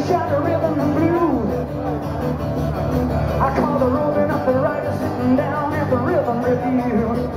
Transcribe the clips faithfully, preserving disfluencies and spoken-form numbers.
shot the rhythm and blues. I call the rolling up the rider sitting down at the rhythm review.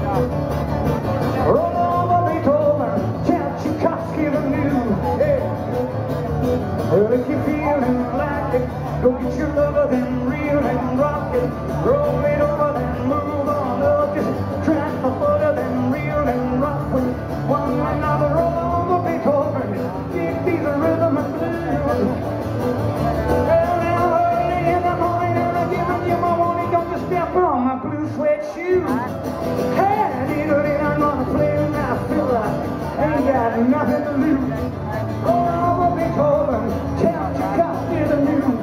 Roll over Beethoven, chant Tchaikovsky the news. Hey. Well, if you're feeling like it, go get your lover, then reel and rock it. Roll it over, then move on up. Just track the footer, then reel and rock with one another. Roll over Beethoven, give these a rhythm and blues. Well, now early in the morning, and I'm giving you my warning, don't you step on my blue suede shoes. Hey, diddly, I'm gonna play my fiddle, ain't got nothing to lose. Roll over Beethoven, tell Tchaikovsky the news.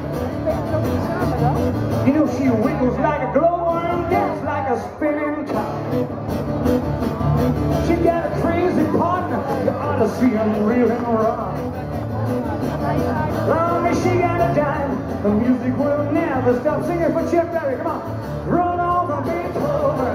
You know she wiggles like a glowworm, dance like a spinning top. She got a crazy partner, you ought to see him reeling rock. Long as she got a dime, the music will never stop. Sing it for Chuck Berry, come on. Run over Beethoven.